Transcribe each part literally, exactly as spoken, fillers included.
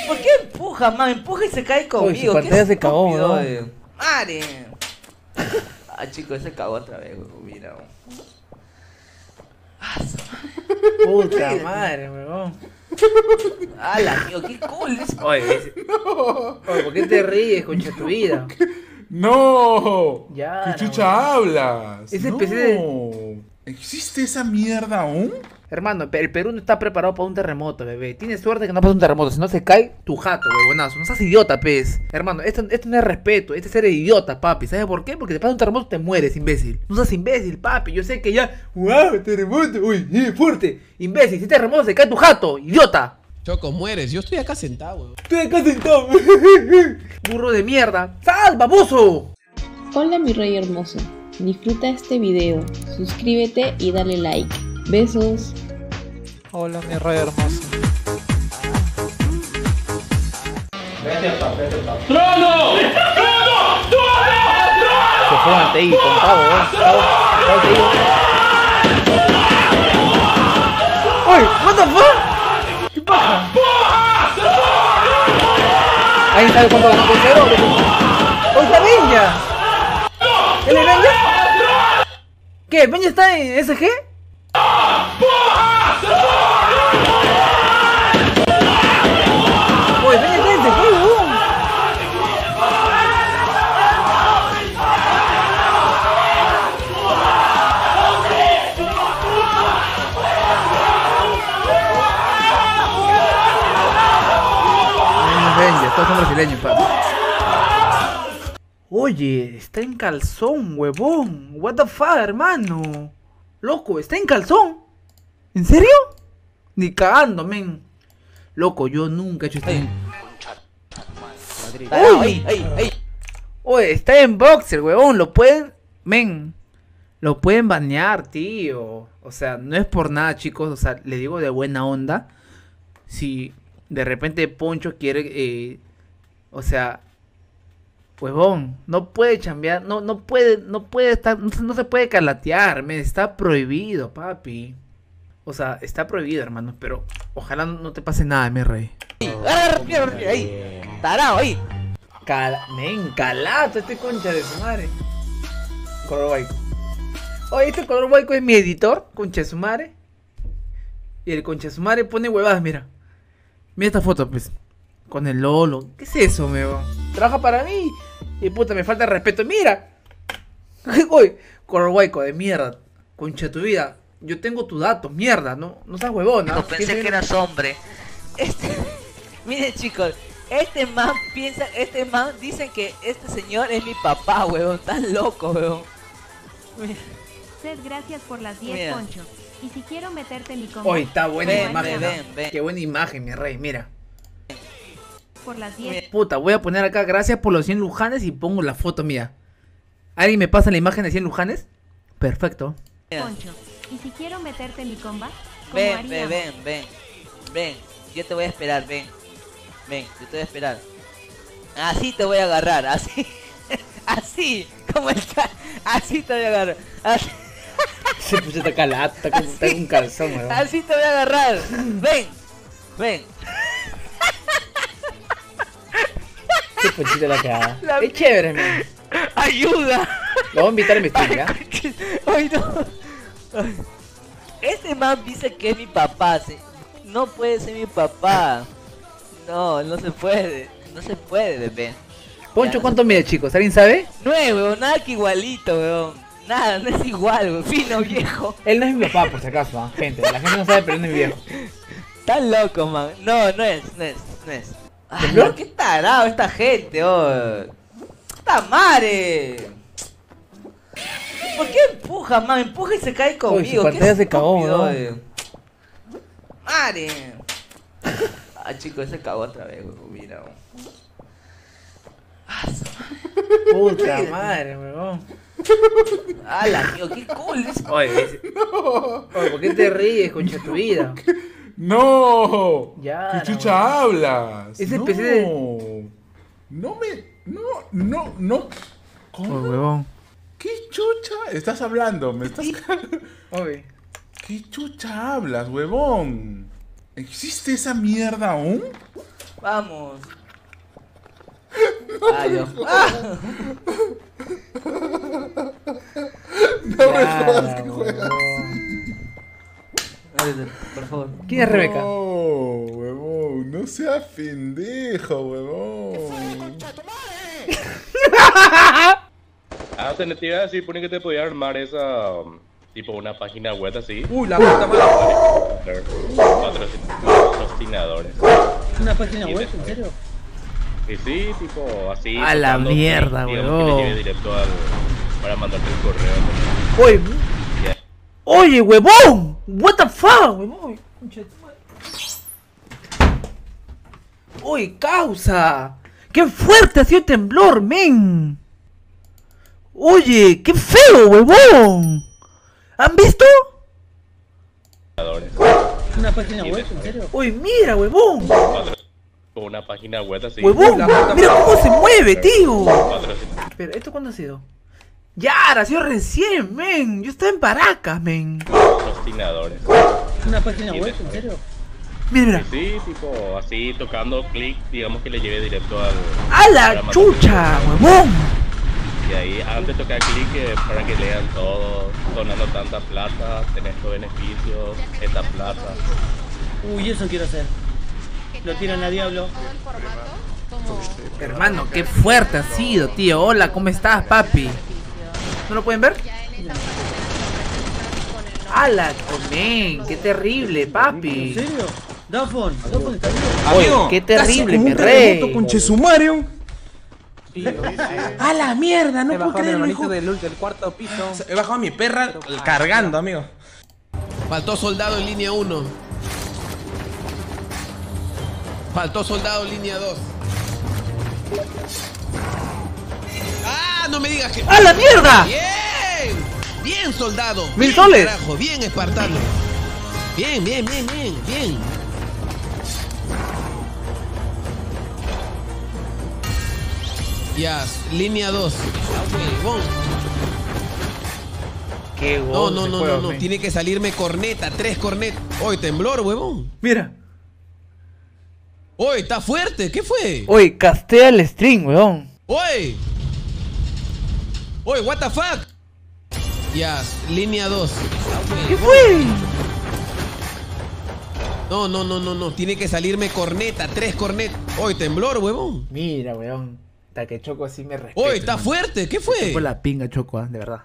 ¿Por qué empuja, man? Empuja y se cae conmigo. Uy, su pantalla se cagó, ¿no? ¡Mare! Ah, chicos, se cagó otra vez, weón. Mira, weón. Ah, puta madre, weón. ¡Hala, tío! ¡Qué cool es! Oye, ese... no. Oye, ¿por qué te ríes, concha tu vida? ¡No! Ya, ¿Qué no, chucha hablas? Ese no. P C de... ¿Existe esa mierda aún? Hermano, el Perú no está preparado para un terremoto, bebé. Tienes suerte que no pasa un terremoto, si no se cae tu jato, huevonazo. No seas idiota, pez. Hermano, esto, esto no es respeto, este es ser idiota, papi. ¿Sabes por qué? Porque te pasa un terremoto te mueres, imbécil. No seas imbécil, papi. Yo sé que ya... ¡Wow! Terremoto, uy, eh, fuerte. Imbécil, si terremoto se cae tu jato, idiota. Choco, mueres. Yo estoy acá sentado, weón. Estoy acá sentado. Burro de mierda. ¡Sal, baboso! Hola mi rey hermoso, disfruta este video, suscríbete y dale like. Besos. Hola mi rey hermoso. Vete al pap, vete al pap. ¡Trono! ¡Trono! ¡Trono! Se fue ante ahí, con Pavo, ¿eh? Pavo, Pavo te digo. ¡Uy! ¿What the fuck? ¿Qué pasa? ¿Alguien sabe cuánto ganó con cero? ¡Oye, está Benja! ¿Él es Benja? ¿Qué? ¿Benja está en S G? Oye, Benja está en S G, weón. Todos son brasileños, papi. Oye, está en calzón, huevón. What the fuck, hermano. Loco, está en calzón. ¿En serio? Ni cagando, men. Loco, yo nunca he hecho esto. ¡Ay, ay, ay! Oye, está en boxer, huevón. Lo pueden... Men. Lo pueden banear, tío. O sea, no es por nada, chicos. O sea, le digo de buena onda. Si de repente Poncho quiere... Eh, o sea... Huevón, no puede chambear, no, no puede, no puede estar, no, no se puede calatear, men, está prohibido, papi. O sea, está prohibido, hermano, pero ojalá no, no te pase nada, mi rey. Ahí, tarao, ahí. Cala, men, calato, este concha de su madre. Color Waico. Oye, este Color Waico es mi editor, concha de su madre. Y el concha de su madre pone huevadas, mira. Mira esta foto, pues. Con el Lolo. ¿Qué es eso, meo? Trabaja para mí. Y puta, me falta respeto. ¡Mira! Uy, Corhuaico de mierda. Concha tu vida. Yo tengo tu dato, mierda. No, no seas huevona. No pensé que eras hombre. Este... Miren, chicos. Este man piensa... Este man... Dicen que este señor es mi papá, huevón. Tan loco, huevón. Sed, gracias por las diez, Mira. Poncho. Y si quiero meterte en mi combo... Uy, está buena Ven, imagen. ven, ¿no? ven, ven. Qué buena imagen, mi rey. Mira. Por las diez... Puta, voy a poner acá gracias por los cien lujanes y pongo la foto mía. ¿Alguien me pasa la imagen de cien lujanes? Perfecto. Poncho. Y si quiero meterte en mi comba... como Ven, haríamos. ven, ven, ven. Ven. Yo te voy a esperar, ven. Ven, yo te voy a esperar. Así te voy a agarrar, así. Así. Como el ca... Así te voy a agarrar. Así. Se puso esta calata, está con, está con un calzón, weón. Así te voy a agarrar. Ven. Ven. Qué ponchita la cagada. La- Es chévere, man. Ayuda. Lo voy a invitar a mi stream, ¿ya? Ay, no. Ay. Este man dice que es mi papá. se- No puede ser mi papá. No, no se puede. No se puede, bebé. Poncho, ¿cuánto mide, chicos? ¿Alguien sabe? No es, weón. Nada que igualito, weón. Nada, no es igual, weón. Fino, viejo. Él no es mi papá, por si acaso, ¿ah? Gente. La gente no sabe, pero él no es mi viejo. Tan loco, man. No, no es, no es, no es. Ay, ¿Temblor? qué tarado esta gente, oh. ¡Puta madre! ¿Por qué empuja, man? Empuja y se cae conmigo. su ¿Qué pantalla se cagó, estúpido, ¿no? eh. ¡Madre! Ah, chicos, se cagó otra vez, weón. Mira, weón. Ah, su- Puta madre, weón. ¡Hala, tío! ¡Qué cool es! Oye, ese... Oye, ¿por qué te ríes, concha tu vida? ¡No! Ya, ¿Qué chucha hablas? Ese no. P C de- No me... No, no, no. ¿Cómo? Oye, huevón. ¿Qué chucha estás hablando? ¿Me estás... Oye. ¿Qué chucha hablas, huevón? ¿Existe esa mierda aún? Vamos. Adiós. Ah. No me Ya, jodas que juegas. Ábrete, por favor. ¿Quién es Rebeca? No, huevón. No seas pendejo, huevón. Ah, te te iba a decir, pone que te podía armar esa, um, tipo una página web así. Uy, la puta madre. Patrocinadores. ¿Una página web? ¿En serio? Y sí, tipo así. A la tocando mierda, clic, digamos, huevón. que le lleve directo al, para mandarte el correo. Oye, Ya. oye, huevón. What the fuck, huevón. Concha de tu madre. Oye, causa. Qué fuerte ha sido el temblor, men. Oye, qué feo, huevón. ¿Han visto? ¿Una página web? ¿En serio? Oye, mira, huevón. Una página web así. Huevón, mira cómo se mueve, tío. Patrocinadores. Espera, ¿esto cuándo ha sido? Ya, ha sido recién, men. Yo estaba en Paracas, men. Patrocinadores. ¿Una página web? ¿En serio? Mira, mira. Y sí, tipo así tocando clic, digamos que le lleve directo al. ¡A para la mandarte chucha, el correo. huevón! Y ahí antes tocar clic eh, para que lean todo, donando tanta plata, tenés estos beneficios, esta plata. Uy, eso quiero hacer. Lo tiran a diablo. Hermano, qué fuerte ha sido, tío. Hola, ¿cómo estás, papi? ¿No lo pueden ver? ¡Hala, men! ¡Qué terrible, ¿En papi! serio? Dafon, Dafon está vivo. Oye, qué terrible, mi rey. Conchesumario. ¡A la mierda! No He puedo bajado mi creerlo, hermanito hijo. del, del cuarto piso. He bajado a mi perra cargando, amigo. Faltó soldado en línea uno. Faltó soldado en línea dos. ¡Ah! No me digas que. ¡A la mierda! ¡Bien! ¡Bien, soldado! ¡Mil Bien, soles! Carajo, bien, espartano. Bien, bien, bien, bien, bien. Ya, línea dos. Ah, huevón. ¡Qué No, gol no, de no, juego, no, no. men. Tiene que salirme corneta, tres cornetas. Hoy temblor, huevón. Mira. Hoy está fuerte. ¿Qué fue? Oye, castea el string, weón. Oye. Oye, what the fuck. Ya, línea dos. ¿Qué fue? No, no, no, no, no. Tiene que salirme corneta, tres cornetas. Hoy temblor, huevón. Mira, weón. Hasta que Choco así me respeta. Oye, está hermano. fuerte. ¿Qué fue? Fue la pinga, Choco, ¿eh? De verdad.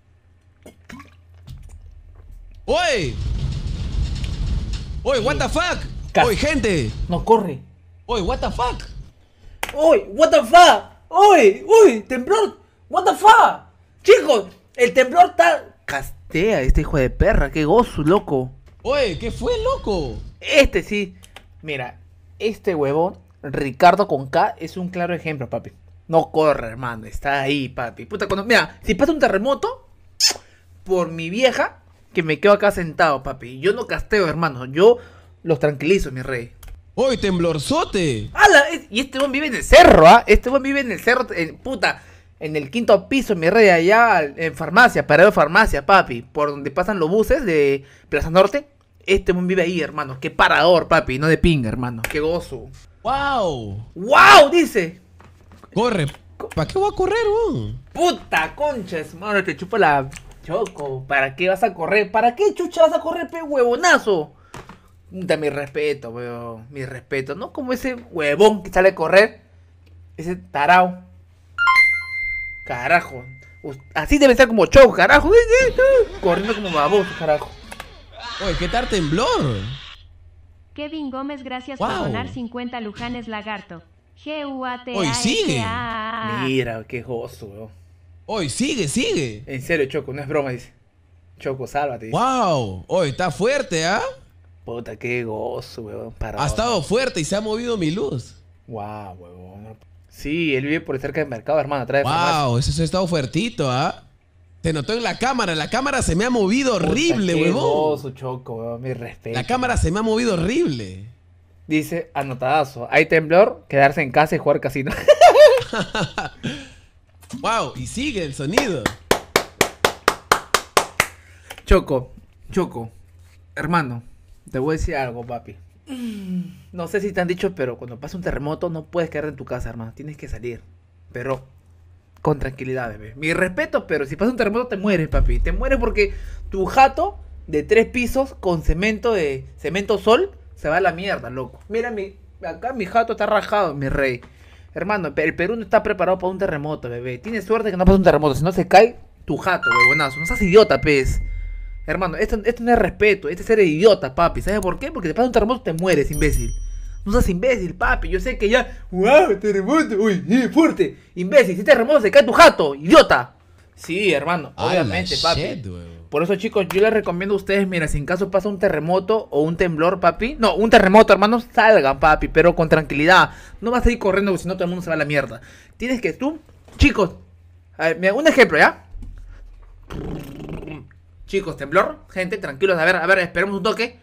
Oye. Oye, what the fuck. Cas- Oye, gente. No corre. Oye, what the fuck. ¡Uy! ¿What the fuck? ¡Uy! ¡Uy! ¡Temblor! ¿What the fuck? Chicos, el temblor está... Castea este hijo de perra, qué gozo, loco. Oye, ¿qué fue, loco? Este sí. Mira, este huevón, Ricardo con K, es un claro ejemplo, papi. No corre, hermano, está ahí, papi. Puta, cuando... Mira, si pasa un terremoto, por mi vieja, que me quedo acá sentado, papi. Yo no casteo, hermano, yo los tranquilizo, mi rey. Oye, temblorzote. ¡Hala! Es- Y este buen vive en el cerro, ¿ah? Este buen vive en el cerro, en, puta, en el quinto piso, mi rey, allá en farmacia, parado de farmacia, papi. Por donde pasan los buses de Plaza Norte. Este buen vive ahí, hermano. Qué parador, papi, no de pinga, hermano. Qué gozo. Wow. ¡Wow! Dice. Corre. ¿Para qué voy a correr, weón? Puta concha, hermano, te chupa la Choco. ¿Para qué vas a correr? ¿Para qué chucha vas a correr, pe huevonazo? Puta, mi respeto, weón. Mi respeto. No como ese huevón que sale a correr. Ese tarao. Carajo. Us- Así debe ser como Choco, carajo. Corriendo como baboso, carajo. Oye, ¿qué tal temblor? Kevin Gómez, gracias Wow. por donar cincuenta lujanes lagarto. G U A T A Hoy sigue. S A. Mira, qué gozo, weón. Oye, sigue, sigue. En serio, Choco, no es broma, dice. Choco, sálvate. Dice. Wow. Oye, está fuerte, ¿ah? Puta, qué gozo, weón. Para Ha estado fuerte y se ha movido mi luz. Wow, huevón. Sí, él vive por cerca del mercado, hermano. Atrás de farmacia. Wow, ese se ha estado fuertito, ¿ah? Se notó en la cámara. La cámara se me ha movido horrible, Puta, qué huevón. gozo, Choco, weón. Mi respeto. La cámara se me ha movido horrible. Dice, anotadazo. Hay temblor, quedarse en casa y jugar casino. Wow, y sigue el sonido. Choco, Choco. Hermano, te voy a decir algo, papi. No sé si te han dicho, pero cuando pasa un terremoto no puedes quedarte en tu casa, hermano. Tienes que salir. Pero con tranquilidad, bebé. Mi respeto, pero si pasa un terremoto te mueres, papi. Te mueres porque tu jato de tres pisos con cemento de cemento sol se va a la mierda, loco. Mira, mi, acá mi jato está rajado, mi rey. Hermano, el Perú no está preparado para un terremoto, bebé. Tienes suerte que no pasa un terremoto. Si no se cae tu jato, huevonazo. No seas idiota, pez. Hermano, esto, esto no es respeto. Este es ser idiota, papi. ¿Sabes por qué? Porque te pasa un terremoto te mueres, imbécil. No seas imbécil, papi. Yo sé que ya... ¡Wow! Terremoto. ¡Uy! ¡Eh, fuerte! Imbécil. Si terremoto se cae tu jato. ¡Idiota! Sí, hermano. Obviamente, papi. Shit, por eso, chicos, yo les recomiendo a ustedes, mira, si en caso pasa un terremoto o un temblor, papi. No, un terremoto, hermano, salgan, papi. Pero con tranquilidad. No vas a ir corriendo porque si no todo el mundo se va a la mierda. Tienes que tú... Chicos. A ver, mira, un ejemplo, ¿ya? Chicos, temblor. Gente, tranquilos. A ver, a ver, esperemos un toque.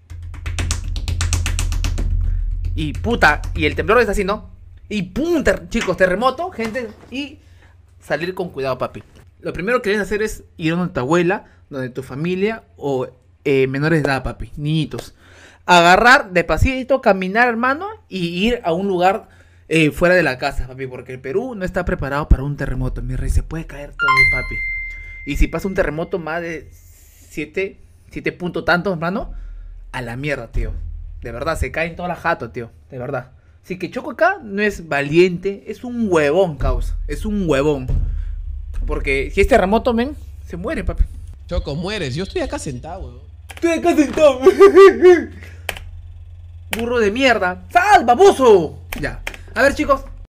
Y puta, y el temblor está así, ¿no? Y pum, ter chicos, terremoto, gente. Y salir con cuidado, papi. Lo primero que debes hacer es ir a donde tu abuela, donde tu familia o eh, menores de edad, papi, niñitos. Agarrar despacito, caminar, hermano, y ir a un lugar eh, fuera de la casa, papi. Porque el Perú no está preparado para un terremoto, mi rey. Se puede caer todo, papi. Y si pasa un terremoto más de siete, siete puntos tantos, hermano, a la mierda, tío. De verdad, se caen todas las jatos, tío. De verdad. Así que Choco acá no es valiente, es un huevón, causa. Es un huevón. Porque si es terremoto, men, se muere, papi. Choco, mueres. Yo estoy acá sentado, huevón. Estoy acá sentado. Burro de mierda. ¡Sal, baboso! Ya. A ver, chicos,